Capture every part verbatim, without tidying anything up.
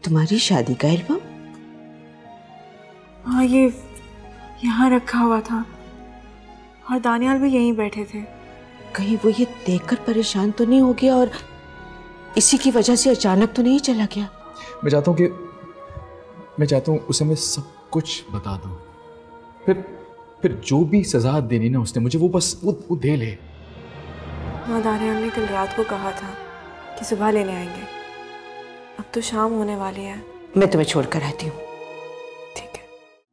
तुम्हारी शादी का एल्बम? हाँ, ये यहाँ रखा हुआ था और दानियाल भी यहीं बैठे थे। कहीं वो ये देखकर परेशान तो नहीं हो गया और इसी की वजह से अचानक तो नहीं चला गया? मैं चाहता हूँ कि मैं चाहता हूँ उसे मैं सब कुछ बता दूँ, फिर फिर जो भी सजा देनी ना उसने मुझे, वो बस वो, वो दे ले। हाँ, दानियाल ने कल रात को कहा था कि सुबह लेने आएंगे। अब तो शाम होने वाली है। मैं तुम्हें छोड़कर आती हूँ। ठीक है।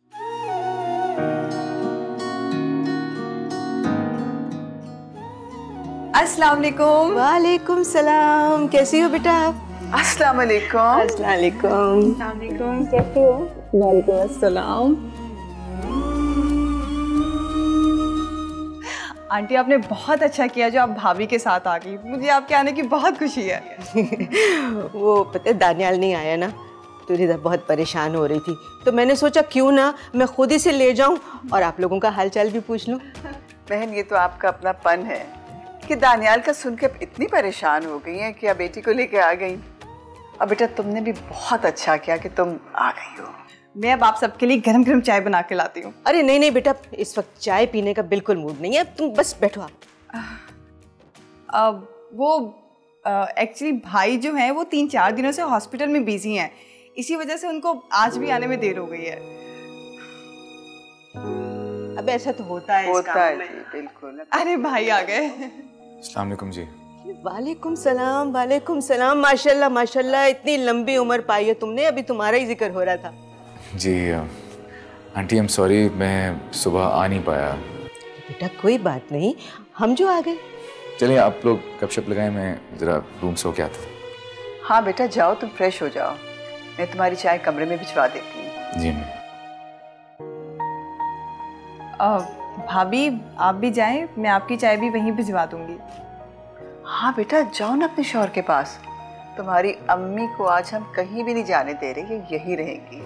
अस्सलाम वालेकुम। वालेकुम सलाम। कैसी हो बेटा आप? अस्सलाम वालेकुम। अस्सलाम वालेकुम। अस्सलाम वालेकुम। कैसे हो? वालेकुम अस्सलाम। आंटी, आपने बहुत अच्छा किया जो आप भाभी के साथ आ गई। मुझे आपके आने की बहुत खुशी है। वो पता है दानियाल नहीं आया ना, तो रिदा बहुत परेशान हो रही थी, तो मैंने सोचा क्यों ना मैं खुद ही से ले जाऊं और आप लोगों का हालचाल भी पूछ लूं। बहन, ये तो आपका अपनापन है कि दानियाल का सुन के इतनी परेशान हो गई हैं कि अब बेटी को लेके आ गई। अब बेटा, तुमने भी बहुत अच्छा किया कि तुम आ गई हो। मैं अब आप सबके लिए गरम गरम चाय बना के लाती हूँ। अरे नहीं नहीं बेटा, इस वक्त चाय पीने का बिल्कुल मूड नहीं है, तुम बस बैठो आप। अब वो एक्चुअली भाई जो हैं वो तीन चार दिनों से हॉस्पिटल में बिजी हैं, इसी वजह से उनको आज भी आने में देर हो गई है। अब ऐसा तो होता है होता है जी, बिल्कुल। अरे भाई आ गए। अस्सलाम वालेकुम जी। वालेकुम सलाम। वालेकुम सलाम। माशाल्लाह माशाल्लाह, इतनी लंबी उम्र पाई है तुमने, अभी तुम्हारा ही जिक्र हो रहा था। जी आंटी, आई एम सॉरी, मैं सुबह आ नहीं पाया। बेटा कोई बात नहीं, हम जो आ गए। चलिए आप लोग गपशप लगाएं, मैं ज़रा रूम से होके आता हूँ। हाँ बेटा, जाओ तुम फ्रेश हो जाओ, मैं तुम्हारी चाय कमरे में भिजवा देती हूँ। जी भाभी आप भी जाएं, मैं आपकी चाय भी वहीं भिजवा दूंगी। हाँ बेटा, जाओ ना अपने शौहर के पास। तुम्हारी अम्मी को आज हम कहीं भी नहीं जाने दे रहे, ये यहीं रहेंगी।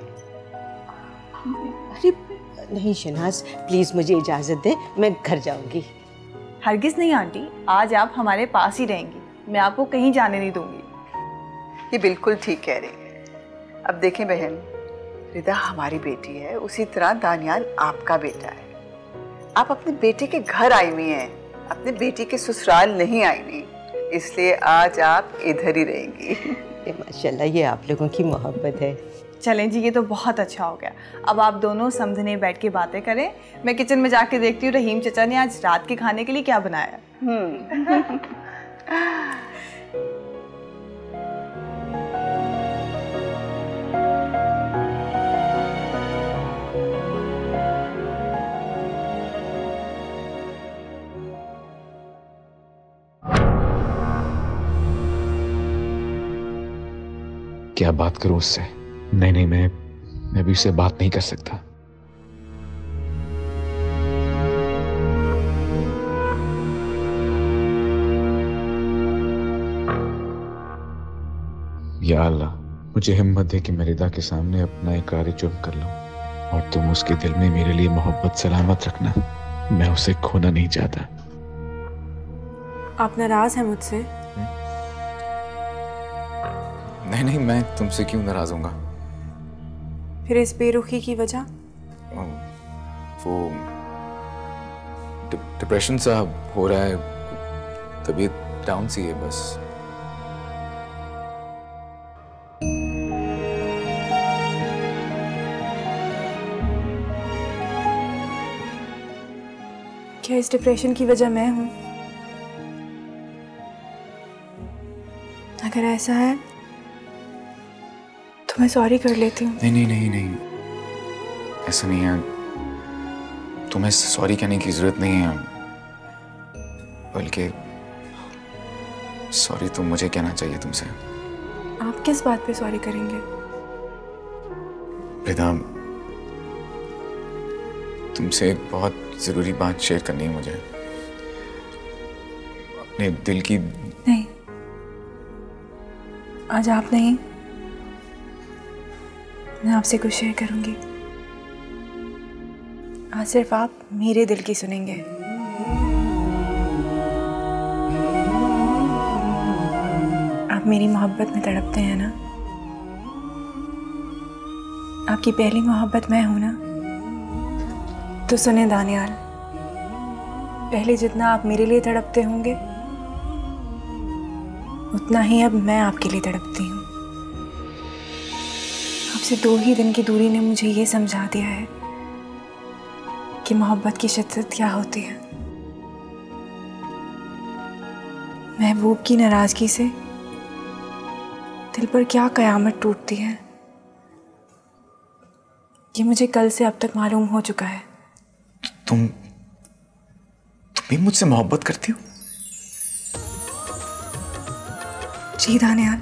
अरे नहीं शनाज, प्लीज मुझे इजाजत दे, मैं घर जाऊंगी। हरगिज नहीं आंटी, आज आप हमारे पास ही रहेंगी, मैं आपको कहीं जाने नहीं दूंगी। ये बिल्कुल ठीक कह रही है। अब देखें बहन, रिदा हमारी बेटी है, उसी तरह दानियाल आपका बेटा है। आप अपने बेटे के घर आई हुई हैं, अपने बेटी के ससुराल नहीं आई हुई, इसलिए आज आप इधर ही रहेंगी। माशाल्लाह, ये आप लोगों की मोहब्बत है। चलें जी, ये तो बहुत अच्छा हो गया। अब आप दोनों समझने बैठ के बातें करें, मैं किचन में जाके देखती हूँ रहीम चचा ने आज रात के खाने के लिए क्या बनाया। हम्म। क्या बात करूं उससे? नहीं नहीं, मैं मैं भी उससे बात नहीं कर सकता। या अल्लाह, मुझे हिम्मत दे कि मैं रिदा के सामने अपना इकरार जुर्म कर लूं और तुम उसके दिल में मेरे लिए मोहब्बत सलामत रखना। मैं उसे खोना नहीं चाहता। आप नाराज हैं मुझसे? नहीं नहीं, मैं तुमसे क्यों नाराज होऊंगा? फिर इस बेरुखी की वजह? वो डिप्रेशन सा हो रहा है, तबीयत डाउन सी है बस। क्या इस डिप्रेशन की वजह मैं हूं? अगर ऐसा है तो मैं सॉरी कर लेती हूँ। नहीं नहीं नहीं नहीं, ऐसा नहीं है। तुम्हें सॉरी कहने की जरूरत नहीं है, बल्कि सॉरी तो मुझे कहना चाहिए तुमसे। आप किस बात पे सॉरी करेंगे? रिदा, तुमसे एक बहुत जरूरी बात शेयर करनी है मुझे, अपने दिल की। नहीं, आज आप नहीं, मैं आपसे कुछ शेयर करूंगी। आज सिर्फ आप मेरे दिल की सुनेंगे। आप मेरी मोहब्बत में तड़पते हैं ना, आपकी पहली मोहब्बत मैं हूं ना। तो सुने दानियाल, पहले जितना आप मेरे लिए तड़पते होंगे उतना ही अब मैं आपके लिए तड़पती हूँ। आपसे दो ही दिन की दूरी ने मुझे ये समझा दिया है कि मोहब्बत की शिद्दत क्या होती है। महबूब की नाराजगी से दिल पर क्या कयामत टूटती है, ये मुझे कल से अब तक मालूम हो चुका है। तुम तुम भी मुझसे मोहब्बत करती हो? जी दानियाल,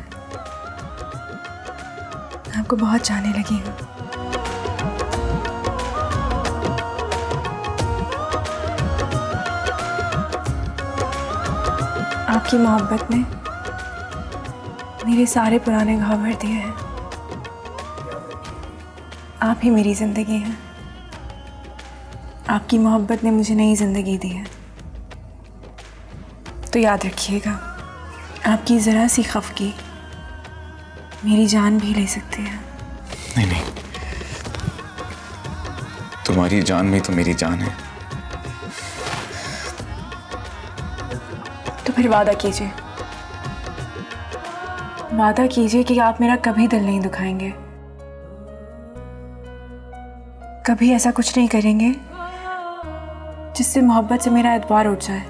मैं आपको बहुत चाहने लगी हूँ। आपकी मोहब्बत ने मेरे सारे पुराने घाव भर दिए हैं। आप ही मेरी जिंदगी हैं। आपकी मोहब्बत ने मुझे नई जिंदगी दी है। तो याद रखिएगा, आपकी ज़रा सी खफगी मेरी जान भी ले सकती है। नहीं नहीं, तुम्हारी जान में तो मेरी जान है। तो फिर वादा कीजिए, वादा कीजिए कि आप मेरा कभी दिल नहीं दुखाएंगे, कभी ऐसा कुछ नहीं करेंगे जिससे मोहब्बत से मेरा एतबार उठ जाए।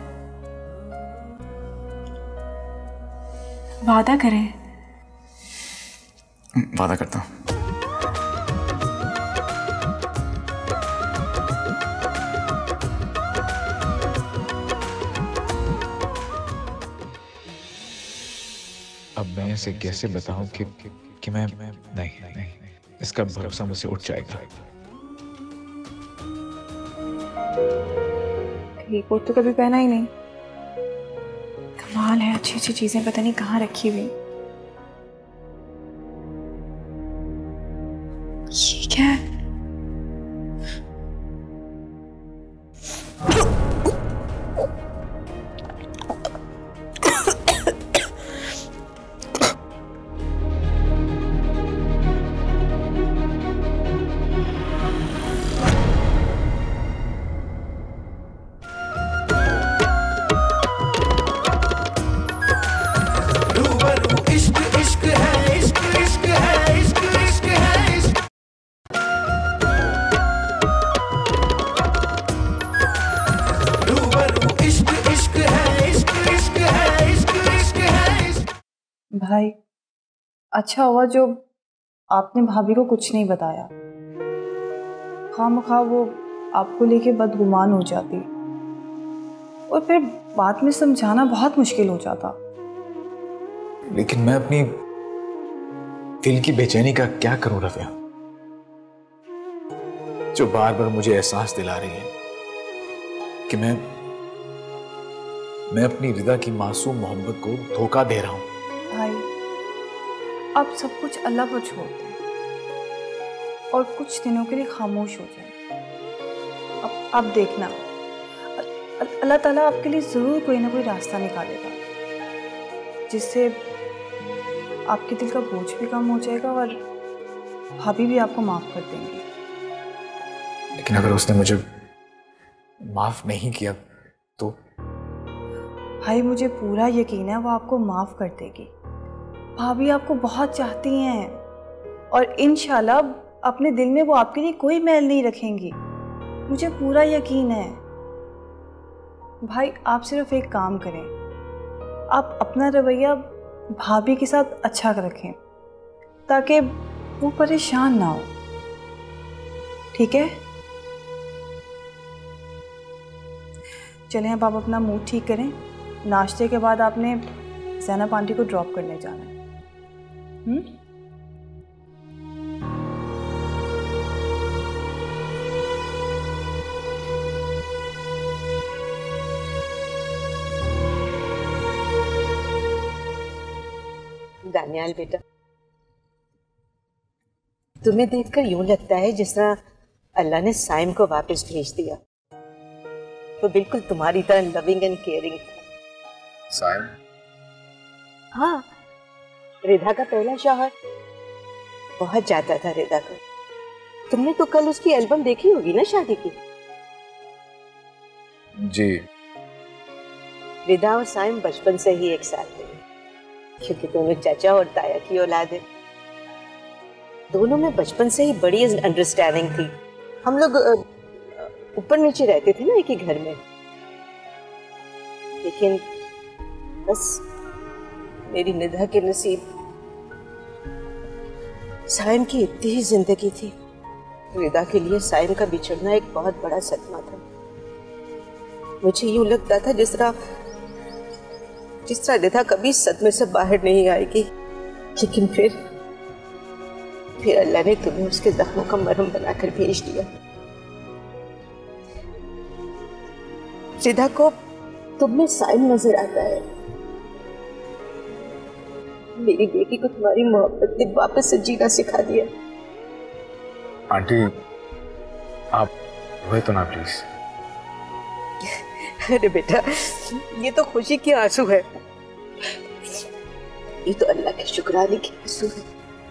वादा करें। वादा करता हूं। अब मैं इसे कैसे बताऊं कि कि मैं नहीं नहीं इसका भरोसा मुझसे उठ जाएगा। ये कोट तो कभी पहना ही नहीं। कमाल है, अच्छी अच्छी चीजें पता नहीं कहाँ रखी हुई। ये क्या है? भाई, अच्छा हुआ जो आपने भाभी को कुछ नहीं बताया। खामखा वो आपको लेके बदगुमान हो जाती और फिर बाद में समझाना बहुत मुश्किल हो जाता। लेकिन मैं अपनी दिल की बेचैनी का क्या करूं रफ़िया, जो बार बार मुझे एहसास दिला रही है कि मैं मैं अपनी रिदा की मासूम मोहब्बत को धोखा दे रहा हूं। भाई, अब सब कुछ अल्लाह पर छोड़ दें और कुछ दिनों के लिए खामोश हो जाए। अब अब देखना, अल्लाह ताला आपके लिए ज़रूर कोई ना कोई रास्ता निकालेगा जिससे आपके दिल का बोझ भी कम हो जाएगा और भाभी भी आपको माफ़ कर देंगी। लेकिन अगर उसने मुझे माफ़ नहीं किया तो? भाई, मुझे पूरा यकीन है वो आपको माफ़ कर देगी। भाभी आपको बहुत चाहती हैं और इंशाल्लाह अपने दिल में वो आपके लिए कोई मैल नहीं रखेंगी, मुझे पूरा यकीन है। भाई, आप सिर्फ एक काम करें, आप अपना रवैया भाभी के साथ अच्छा रखें ताकि वो परेशान ना हो, ठीक है? चलें, अब आप अपना मूड ठीक करें। नाश्ते के बाद आपने ज़ैनब आंटी को ड्रॉप करने जाना है। हम्म? दानियाल बेटा, तुम्हें देखकर यूं लगता है जिस तरह अल्लाह ने साइम को वापस भेज दिया। तो बिल्कुल तुम्हारी तरह लविंग एंड केयरिंग था। साइम? हाँ, रिदा का पहला शौहर। बहुत चाहता था रिदा को, तुमने तो कल उसकी एल्बम देखी होगी ना शादी की? जी। रिदा और साइम बचपन से ही एक साथ थे, क्योंकि दोनों चाचा और ताया की औलाद है। दोनों में बचपन से ही बड़ी अंडरस्टैंडिंग थी। हम लोग ऊपर नीचे रहते थे ना एक ही घर में। लेकिन बस मेरी निधा के नसीब साइम की इतनी ही जिंदगी थी। रिदा के लिए साइम का बिछड़ना एक बहुत बड़ा सदमा था। मुझे यूं लगता था जिस तरह जिस तरह रिदा कभी सदमे से बाहर नहीं आएगी। लेकिन फिर फिर अल्लाह ने तुम्हें उसके जख्मों का मरहम बनाकर भेज दिया। रिदा को तुम में साइम नजर आता है। मेरी बेटी को तुम्हारी मोहब्बत ने वापस से जीना सिखा दिया। आंटी आप रोए तो ना प्लीज। अरे बेटा, ये तो खुशी के आंसू है। ये तो अल्लाह के शुक्राने के आंसू है।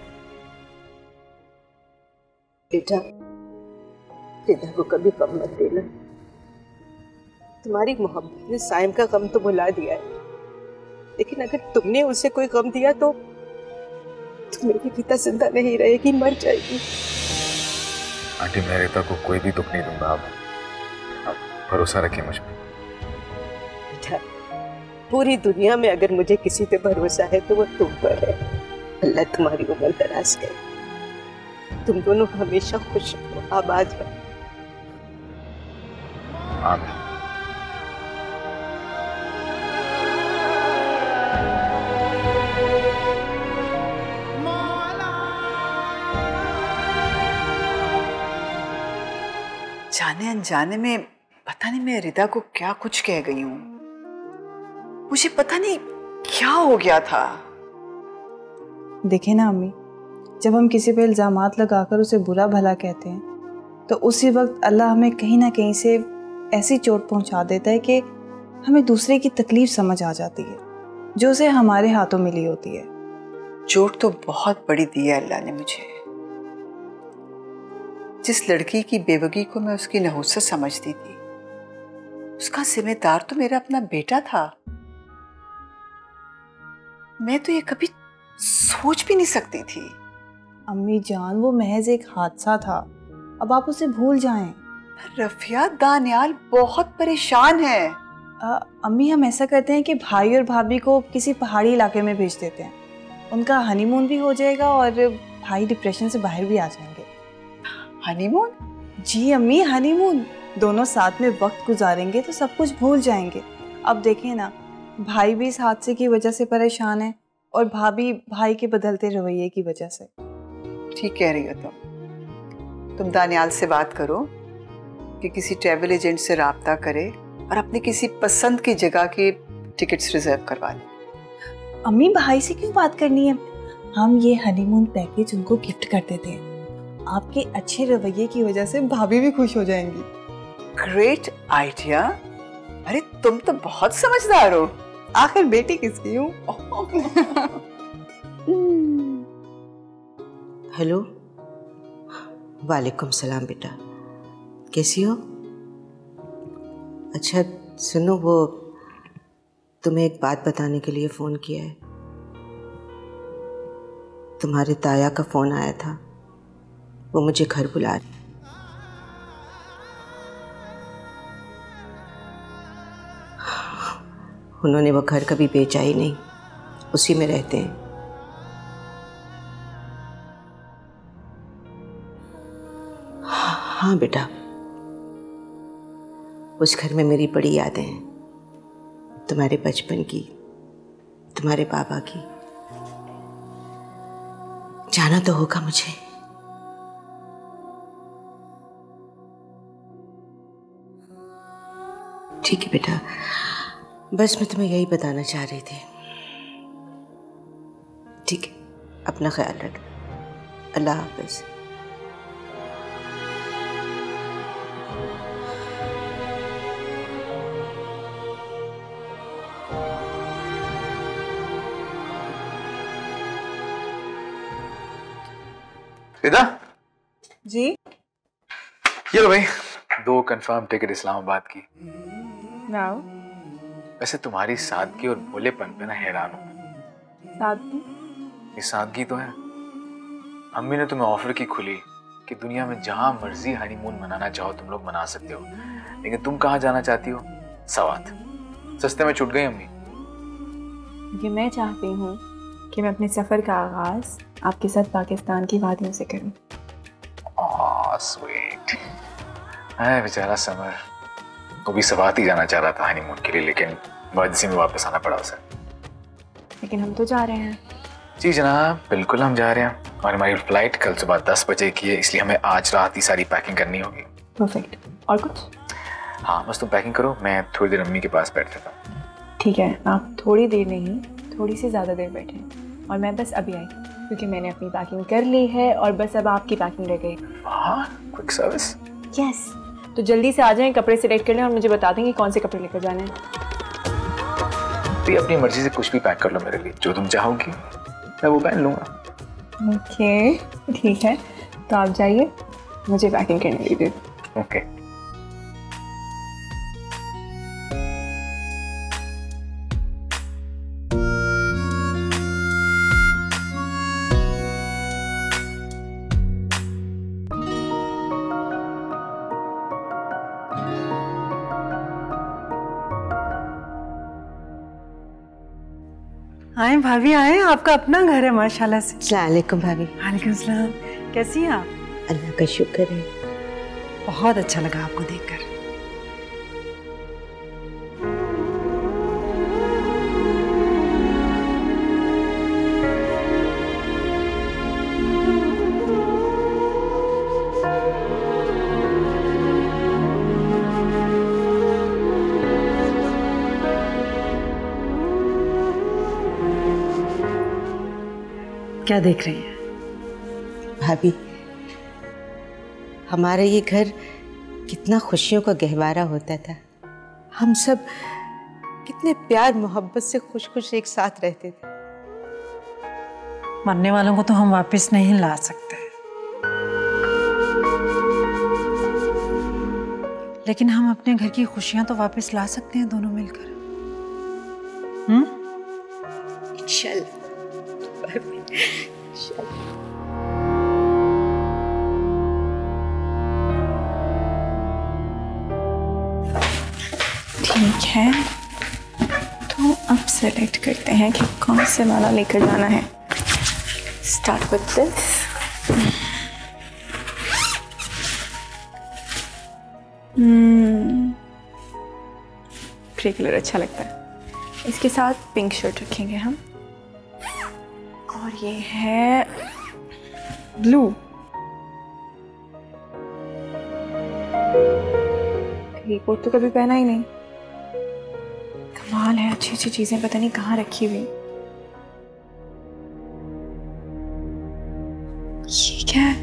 बेटा, रिदा को कभी कम मत देना। तुम्हारी मोहब्बत ने साइम का गम तो भुला दिया है, लेकिन अगर तुमने उसे कोई गम दिया तो, तो मेरी रिदा जिंदा नहीं रहेगी, मर जाएगी। आंटी मैं रिदा को कोई भी दुख नहीं दूंगा। आप, आप भरोसा रखिए मुझ पर। बेटा, पूरी दुनिया में अगर मुझे किसी पे भरोसा है तो वो तुम पर है। अल्लाह तुम्हारी उम्र दराज करे। तुम दोनों हमेशा खुश रहो, आबाद रहो। आमीन। जाने अनजाने में पता नहीं मैं रिदा को क्या कुछ कह गई हूँ। मुझे पता नहीं क्या हो गया था। देखे ना अम्मी, जब हम किसी पे इल्ज़ामात लगाकर उसे बुरा भला कहते हैं तो उसी वक्त अल्लाह हमें कहीं ना कहीं से ऐसी चोट पहुंचा देता है कि हमें दूसरे की तकलीफ समझ आ जाती है जो उसे हमारे हाथों मिली होती है। चोट तो बहुत बड़ी दी है अल्लाह ने मुझे। जिस लड़की की बेवगी को मैं उसकी नहुसत समझती थी, उसका जिम्मेदार तो मेरा अपना बेटा था। मैं तो ये कभी सोच भी नहीं सकती थी। अम्मी जान, वो महज एक हादसा था, अब आप उसे भूल जाएं। रफिया, दानियाल बहुत परेशान है। आ, अम्मी हम ऐसा करते हैं कि भाई और भाभी को किसी पहाड़ी इलाके में भेज देते हैं। उनका हनीमून भी हो जाएगा और भाई डिप्रेशन से बाहर भी आ जाएंगे। हनीमून? जी अम्मी, हनीमून। दोनों साथ में वक्त गुजारेंगे तो सब कुछ भूल जाएंगे। अब देखें ना, भाई भी इस हादसे की वजह से परेशान है और भाभी भाई के बदलते रवैये की वजह से। ठीक कह रही हो तुम। तुम दानियाल से बात करो कि किसी ट्रैवल एजेंट से राब्ता करे और अपनी किसी पसंद की जगह की टिकट्स रिजर्व करवा ले। अम्मी भाई से क्यों बात करनी है? हम ये हनीमून पैकेज उनको गिफ्ट कर देते हैं। आपके अच्छे रवैये की वजह से भाभी भी खुश हो जाएंगी। Great idea. अरे तुम तो बहुत समझदार हो। आखिर बेटी किसकी हूँ? हेलो, वालेकुम सलाम बेटा, कैसी हो? अच्छा सुनो, वो तुम्हें एक बात बताने के लिए फ़ोन किया है। तुम्हारे ताया का फ़ोन आया था, वो मुझे घर बुला रही। उन्होंने वो घर कभी बेचा ही नहीं, उसी में रहते हैं। हाँ बेटा, उस घर में मेरी बड़ी यादें हैं, तुम्हारे बचपन की, तुम्हारे पापा की। जाना तो होगा मुझे। ठीक है बेटा, बस मैं तुम्हें यही बताना चाह रही थी। ठीक है, अपना ख्याल रख। अल्लाह हाफ़िज़। रिदा जी ये लो भाई, दो कंफर्म टिकट इस्लामाबाद की। वाओ, वैसे तुम्हारी सादगी और भोलेपन पे ना हैरान हूँ। सादगी? ये सादगी तो है। अम्मी ने तुम्हें ऑफर की खुली कि दुनिया में जहां मर्जी हनीमून मनाना चाहो तुम लोग मना सकते हो, लेकिन तुम कहाँ जाना चाहती हो? सवात। सस्ते में छूट गई अम्मी। ये मैं चाहती हूँ कि मैं अपने सफ़र का आगाज़ आपके साथ पाकिस्तान की वादियों से करूँ। Oh sweet. है बेचारा समर, वो भी सवात ही जाना चाह रहा था हनीमून के लिए, लेकिन इमरजेंसी में वापस आना पड़ा उसे। लेकिन हम तो जा रहे हैं। जी जनाब, बिल्कुल हम जा रहे हैं और हमारी फ्लाइट कल सुबह दस बजे की है, इसलिए हमें आज रात ही सारी पैकिंग करनी होगी। परफेक्ट। और कुछ? हाँ बस तुम पैकिंग करो, मैं थोड़ी देर अम्मी के पास बैठ जाता हूँ। ठीक है, आप थोड़ी देर नहीं, थोड़ी सी ज़्यादा देर बैठे, और मैं बस अभी आई क्योंकि मैंने अपनी पैकिंग कर ली है और बस अब आपकी पैकिंग रह गई। हाँ, क्विक सर्विस। यस, तो जल्दी से आ जाएं, कपड़े सिलेक्ट कर लें और मुझे बता देंगे कौन से कपड़े लेकर जाने हैं। तो अपनी मर्जी से कुछ भी पैक कर लो मेरे लिए, जो तुम चाहोगी मैं वो पहन लूँगा। ओके ठीक है, तो आप जाइए, मुझे पैकिंग करने दीजिए। ओके। आए भाभी आए, आपका अपना घर है माशाल्लाह से। अस्सलाम वालेकुम भाभी। वालेकुम सलाम। कैसी हैं आप? अल्लाह का शुक्र है। बहुत अच्छा लगा आपको देखकर। क्या देख रही हैं? भाभी, हमारा ये घर कितना खुशियों का गहवारा होता था। हम सब कितने प्यार मोहब्बत से खुश खुश एक साथ रहते थे। मरने वालों को तो हम वापस नहीं ला सकते, लेकिन हम अपने घर की खुशियां तो वापस ला सकते हैं दोनों मिलकर। हम्म, इंशाल्लाह। ठीक है, तो अब सेलेक्ट करते हैं कि कौन से वाला लेकर जाना है। Start with this. Grey colour अच्छा लगता है, इसके साथ पिंक शर्ट रखेंगे हम, और ये है ब्लू। ये कोट तो कभी पहना ही नहीं। कमाल है, अच्छी अच्छी चीजें पता नहीं कहाँ रखी हुई। ये क्या है?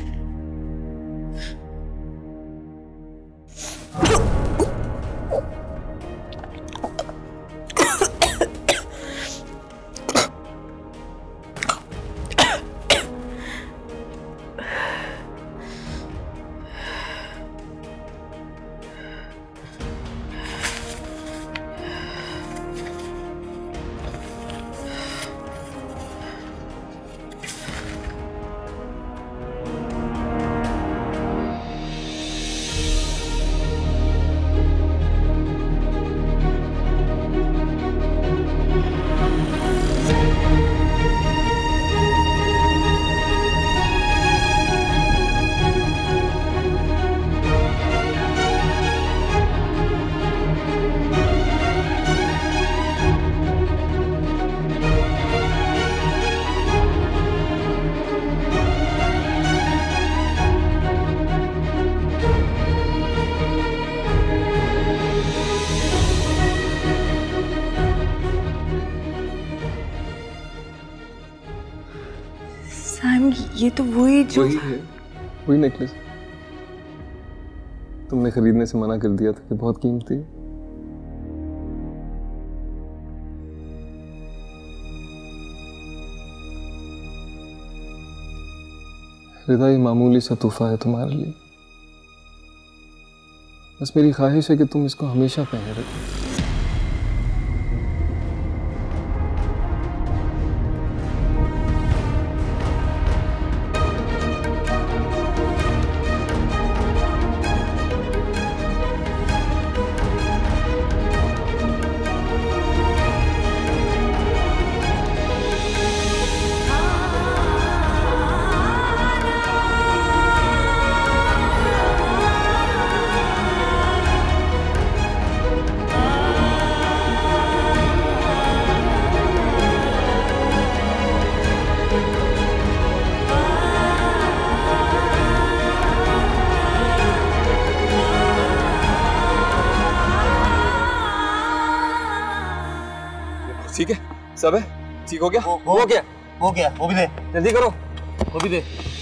ये तो वही जो वही है, वही नेकलेस तुमने खरीदने से मना कर दिया था कि बहुत कीमती है। रिदा, ये मामूली सा तोहफा है तुम्हारे लिए, बस मेरी ख्वाहिश है कि तुम इसको हमेशा पहने रखो। ठीक है, सब है, ठीक हो गया? हो, हो, हो गया, हो गया, वो भी दे, जल्दी करो, वो भी दे।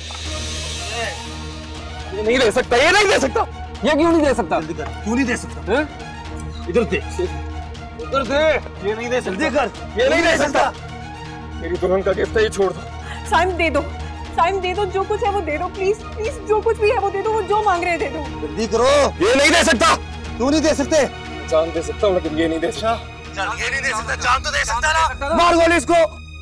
ये नहीं दे सकता, ये नहीं दे सकता, ये क्यों नहीं दे सकता? जल्दी कर, क्यों नहीं दे सकता? हैं? इधर दे, उधर दे, ये नहीं दे सकता, जल्दी कर, ये नहीं दे सकता। मेरी दुल्हन का गिफ्ट है, ये छोड़ दो। साइम दे दो, साइम दे दो, जो कुछ है वो दे दो, प्लीज प्लीज, जो कुछ भी है वो दे दो, वो जो मांग रहे हैं दे दो। जल्दी करो। ये नहीं दे सकता। क्यों नहीं दे सकते? जान दे सकता हूँ लेकिन ये नहीं दे सकता। ये नहीं दे सकता, जान तो दे सकता ना। मार गोली इसको।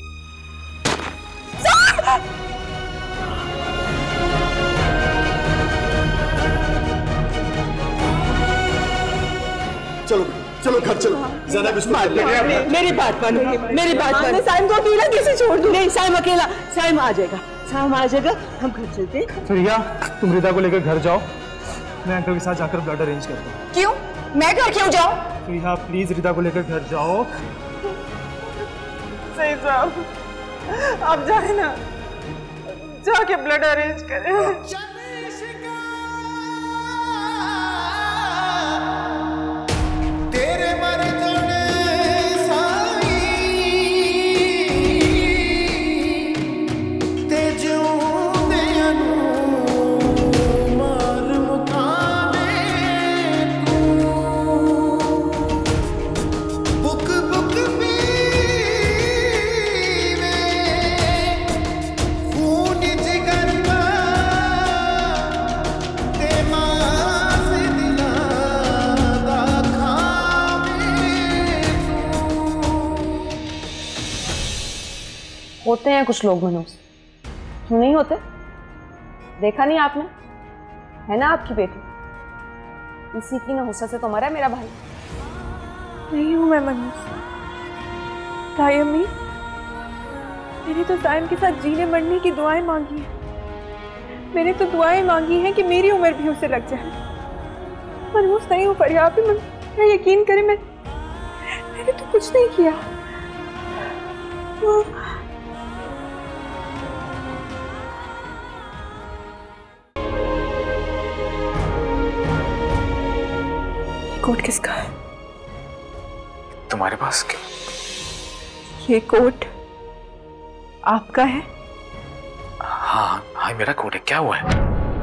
चलो चलो घर चलो। ज़रा बिस्कुट मेरी बात मानो, मेरी बात मानो। साइम को अकेला कैसे छोड़ दूं? नहीं, साइम अकेला, साइम आ जाएगा, साइम आ जाएगा, हम घर चलते। प्रिया, तुम रिदा को लेकर घर जाओ, मैं अंकल के साथ जाकर ब्लड अरेंज करता हूँ। क्यों? मैं घर क्यों जाऊँ? प्रिया प्लीज रिदा को लेकर घर जाओ। सही साहब, आप जाए ना, जाके ब्लड अरेंज करें। होते हैं कुछ लोग मनोज, क्यों नहीं होते? देखा नहीं आपने? है ना आपकी बेटी, इसी की नहुसा से तो मरा है मेरा भाई। नहीं हूँ मैं मनोज। ताई अम्मी, मैंने तो साइम के साथ जीने मरने की दुआएं मांगी हैं। मैंने तो दुआएं मांगी हैं कि मेरी उम्र भी उसे लग जाए। मनोज नहीं हूँ फरिया भी, मैं यकीन करें, मैं मैंने तो कुछ नहीं किया। तो कोट किसका है? तुम्हारे पास क्यों? ये कोट आपका है? हाँ हाँ मेरा कोट है, क्या हुआ है?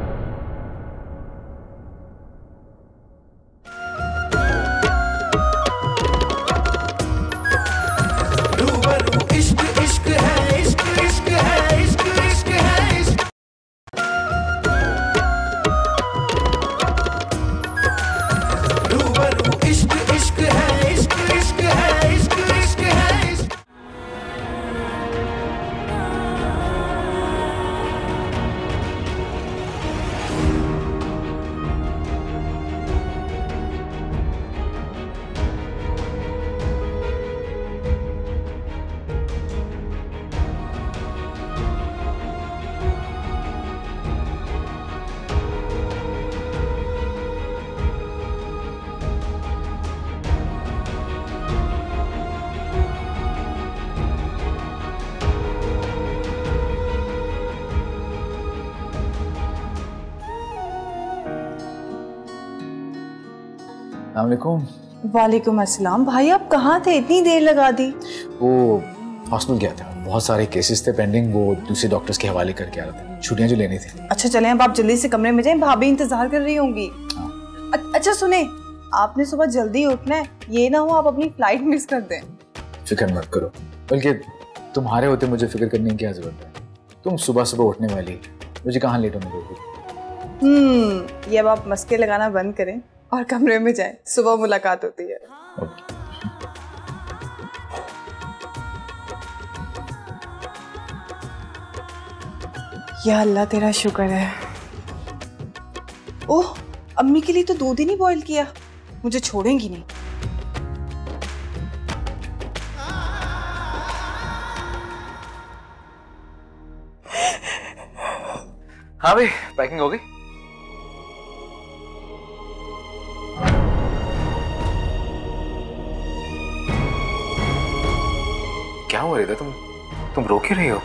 वालेकुम अस्सलाम। भाई आप कहाँ थे, इतनी देर लगा दी? वो हॉस्पिटल गया था, बहुत सारे केसेस थे पेंडिंग, वो दूसरे डॉक्टर्स के हवाले करके आ रहा था, छुट्टियां जो लेनी थी। अच्छा चलें, अब आप जल्दी से कमरे में जाएं, भाभी इंतजार कर रही होंगी। अच्छा सुने, आपने सुबह जल्दी उठना है, ये ना हो आप अपनी फ्लाइट मिस कर दें। फिक्र मत करो, बल्कि तुम्हारे होते मुझे फिक्र करने की क्या जरूरत है? तुम सुबह सुबह उठने वाली, मुझे कहाँ लेट होने दोगी? हम्म ये अब आप मस्के लगाना बंद करें। और कमरे में जाए, सुबह मुलाकात होती है। या अल्लाह तेरा शुक्र है। ओह, अम्मी के लिए तो दूध ही नहीं बॉईल किया, मुझे छोड़ेंगी नहीं। हाँ भाई, पैकिंग हो गई? क्या हुआ रिदा, तुम तुम रो क्यों रही हो?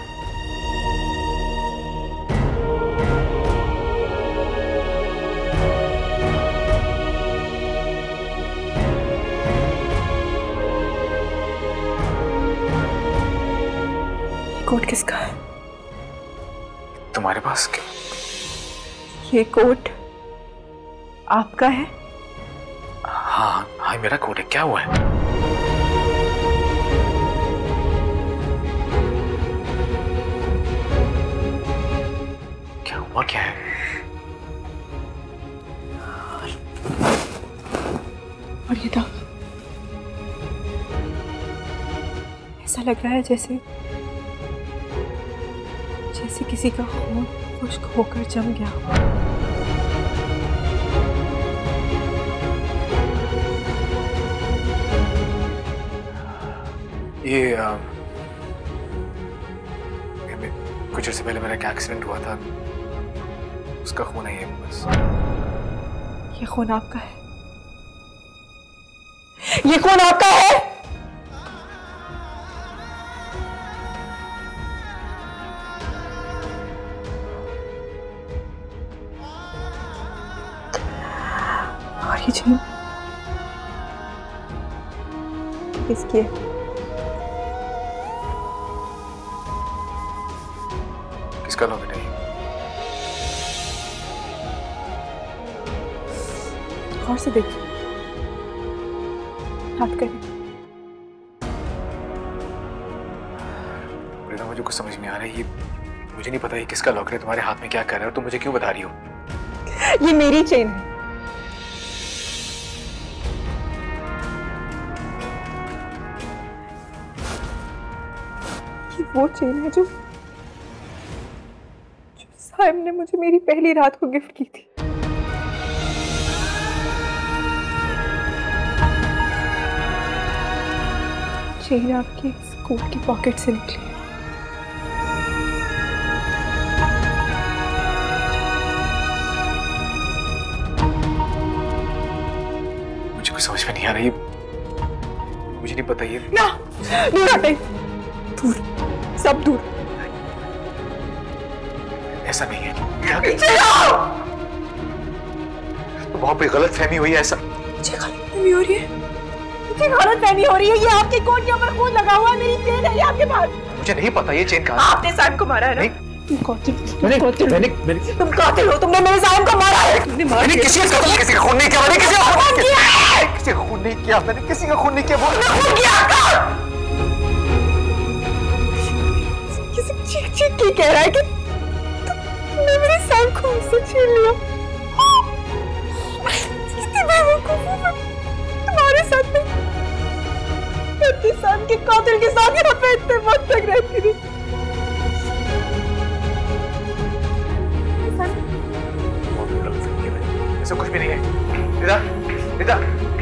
कोट किसका है? तुम्हारे पास क्या? ये कोट आपका है? हाँ हाँ, मेरा कोट है। क्या हुआ है? क्या हुआ क्या है? और ये तो ऐसा लग रहा है जैसे जैसे किसी का खून खुश्क होकर जम गया। ये आ, कुछ अर्से पहले मेरा एक एक्सीडेंट हुआ था, उसका खून है ये बस। ये खून आपका है? ये खून आपका है? और ये चीज किसकी है? किसका लॉकेट है? और से देखिए, हाथ करें। रिदा, मुझे कुछ समझ नहीं आ रहा है। ये मुझे नहीं पता ये किसका लॉकेट है, तुम्हारे हाथ में क्या कर रहा है और तुम मुझे क्यों बता रही हो? ये मेरी चेन है। ये वो चेन है जो जो साइम ने मुझे मेरी पहली रात को गिफ्ट की थी। चेन आपकी स्कूल की पॉकेट से निकली। मुझे कुछ समझ में नहीं आ रही, मुझे नहीं पता ये। ना, दूर हटे, दूर, सब दूर। ऐसा नहीं है। तो बहुत बड़ी गलत फहमी हुई है। ऐसा मुझे गलत फहमी हो रही है, मुझे गलत फहमी हो रही है। ये आपके कोट के ऊपर खून लगा हुआ है, मेरी चेन है ये आपके पास। मुझे नहीं पता ये चेन कहाँ है। आपने साइम को मारा है ना? तुम कातिल, तुम कातिल, मैंने मैंने तुम कातिल हो। तुमने मेरे साइम को मारा है। तुमने मारा मैंने किसी का कत्ल किसी का खून नहीं किया। मैंने किसी का खून नहीं किया। किसी का खून नहीं किया। मैंने किसी का खून नहीं किया। बोल खून किया आपका। किसी चीख चीख के कह रहा है कि तुमने मेरे साइम को मुझसे छीन लिया। कितनी बेवकूफ हूँ मैं तुम्हारे साथ में। अपने साइम के कातिल के साथ यहाँ पे इतने वक्त तक रहती रही। ऐसा कुछ भी नहीं है। रिदा, रिदा,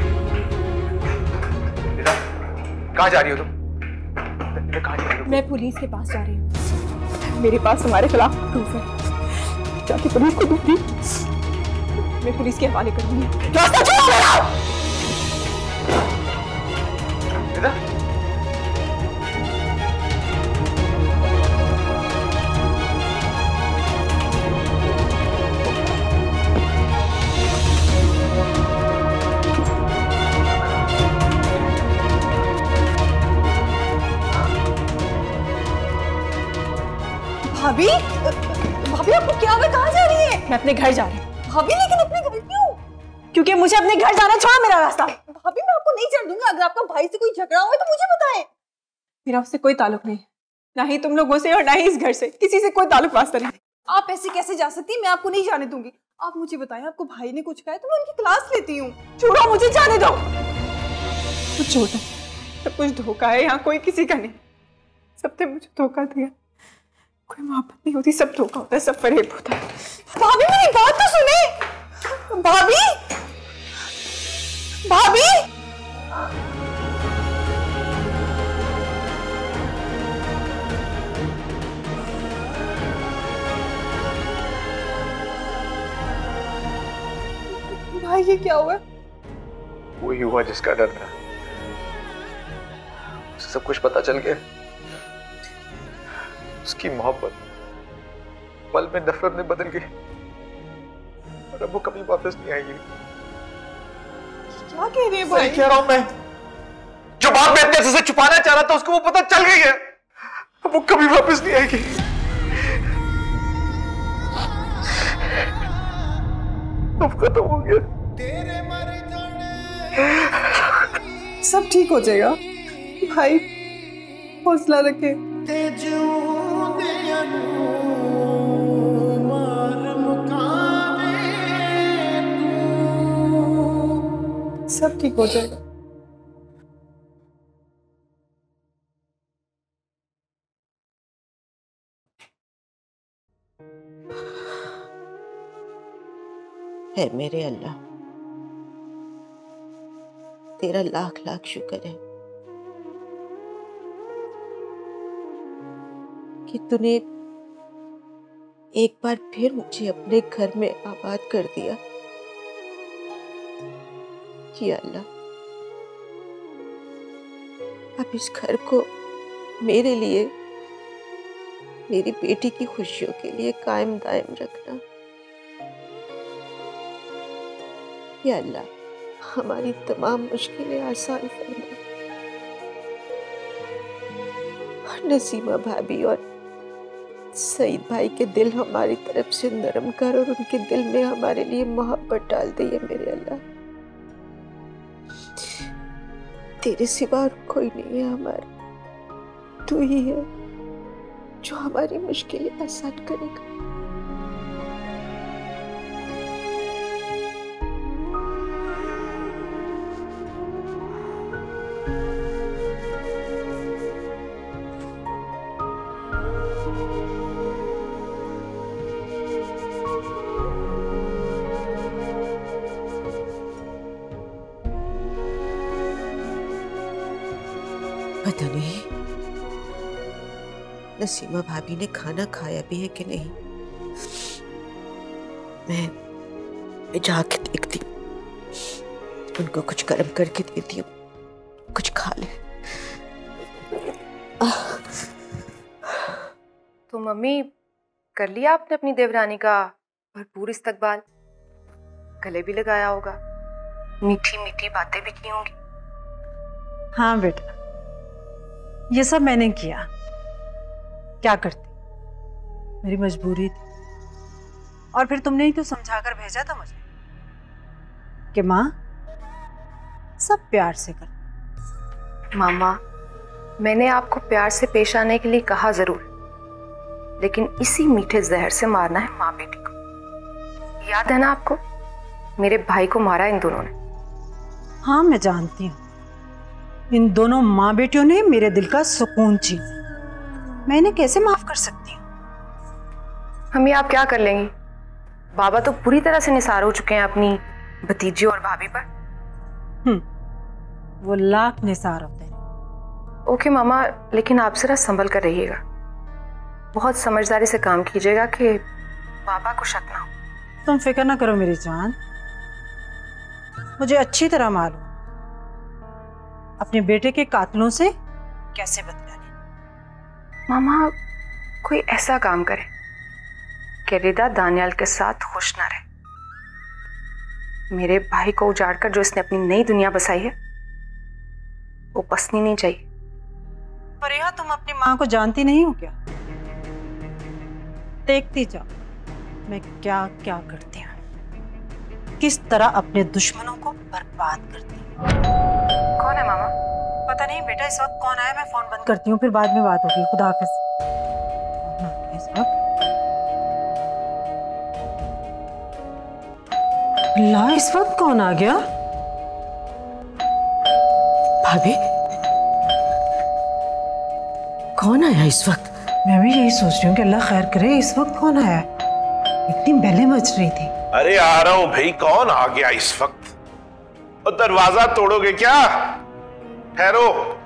रिदा, कहाँ जा रही हो तुम? रिदा, कहाँ जा रही हो? मैं पुलिस के पास जा रही हूँ। मेरे पास तुम्हारे खिलाफ प्रूफ है। जाके पुलिस को दूंगी, मैं पुलिस के हवाले कर दूंगी। रास्ता छोड़ो मेरा। रिदा, भाभी, भाभी आपको क्या हुआ? कहाँ जा रही है? मैं अपने घर जा रही हूँ। भाभी, लेकिन अपने घर क्यों? क्योंकि मुझे अपने घर जाना, छोड़ो मेरा रास्ता। भाभी, मैं आपको नहीं चढ़ दूंगी। अगर आपका भाई से कोई झगड़ा हुआ तो मुझे बताएं। मेरा उससे कोई ताल्लुक नहीं, ना ही तुम लोगों से और ना ही इस घर से। किसी से कोई ताल्लुक वास्ता नहीं। आप ऐसे कैसे जा सकती हैं? मैं आपको नहीं जाने दूंगी। आप मुझे बताएं, आपको भाई ने कुछ कहा है तो मैं उनकी क्लास लेती हूँ। छोड़ो, मुझे जाने दो। कुछ छोड़ो, सब कुछ धोखा है, यहाँ कोई किसी का नहीं। सबने मुझे धोखा दिया। कोई मोहब्बत नहीं होती, सब धोखा होता है, सब फरेब होता है। भाभी मेरी बात तो सुने। भाभी, भाभी, भाई ये क्या हुआ? वही हुआ जिसका डर था। उसे सब कुछ पता चल गया। उसकी मोहब्बत पल में नफरत में बदल गई और अब वो कभी वापस नहीं आएगी। क्या कह रहे हैं भाई? सही कह रहा हूं मैं। जो बात मैं इतने से छुपाना चाह रहा था उसको वो पता चल गई है। अब वो कभी वापस नहीं आएगी। अब खत्म हो गया। सब ठीक हो जाएगा भाई, हौसला रखे। सब ठीक हो जाएगा। है मेरे अल्लाह, तेरा लाख लाख शुक्र है कि तूने एक बार फिर मुझे अपने घर में आबाद कर दिया। कि अल्लाह, अब इस घर को मेरे लिए, मेरी बेटी की खुशियों के लिए कायम दायम रखना। या अल्लाह, हमारी तमाम मुश्किलें आसान फरमा। और नसीमा भाभी और सईद भाई के दिल हमारी तरफ से नरम कर और उनके दिल में हमारे लिए मोहब्बत डाल दी है मेरे अल्लाह। तेरे सिवा और कोई नहीं है हमारा, तू ही है जो हमारी मुश्किलें आसान करेगा। पता नहीं नसीमा भाभी ने खाना खाया भी है कि नहीं। मैं मैं जाके देखती हूँ, उनको कुछ गर्म करके देती हूँ, कुछ खा ले। तो मम्मी, कर लिया आपने अपनी देवरानी का भरपूर इस्तकबाल? गले भी लगाया होगा, मीठी मीठी बातें भी की होंगी। हाँ बेटा, ये सब मैंने किया। क्या करती, मेरी मजबूरी थी। और फिर तुमने ही तो समझा कर भेजा था मुझे कि माँ सब प्यार से कर। मामा, मैंने आपको प्यार से पेश आने के लिए कहा जरूर, लेकिन इसी मीठे जहर से मारना है माँ बेटी को। याद है ना आपको, मेरे भाई को मारा इन दोनों ने। हाँ मैं जानती हूँ, इन दोनों माँ बेटियों ने मेरे दिल का सुकून छीन। मैं इन्हें कैसे माफ कर सकती हूँ? मम्मी आप क्या कर लेंगी? बाबा तो पूरी तरह से निसार हो चुके हैं अपनी भतीजी और भाभी पर। हम्म, वो लाख निसार होते हैं। ओके मामा, लेकिन आप जरा संभल कर रहिएगा, बहुत समझदारी से काम कीजिएगा कि बाबा को शक ना हो। तुम फिक्र ना करो मेरी जान, मुझे अच्छी तरह मालूम अपने बेटे के कातिलों से कैसे बदला लें। मामा कोई ऐसा काम करे कि रिदा दानियाल के साथ खुश ना रहे। मेरे भाई को उजाड़कर जो इसने अपनी नई दुनिया बसाई है वो बसनी नहीं चाहिए। फरीहा, तुम अपनी माँ को जानती नहीं हो क्या? देखती जाओ मैं क्या क्या करती हूँ, किस तरह अपने दुश्मनों को बर्बाद करती हूँ। कौन है मामा? पता नहीं बेटा, इस वक्त कौन आया, मैं फोन बंद करती हूँ, फिर बाद में बात होगी। खुदा हाफिज। इस वक्त अल्लाह, इस वक्त कौन आ गया? भाभी, कौन आया इस वक्त? मैं भी यही सोच रही हूँ कि अल्लाह खैर करे, इस वक्त कौन आया? इतनी बेलें मच रही थी। अरे आ रहा हूं भाई, कौन आ गया इस वक्त? और दरवाजा तोड़ोगे क्या? ठहरो।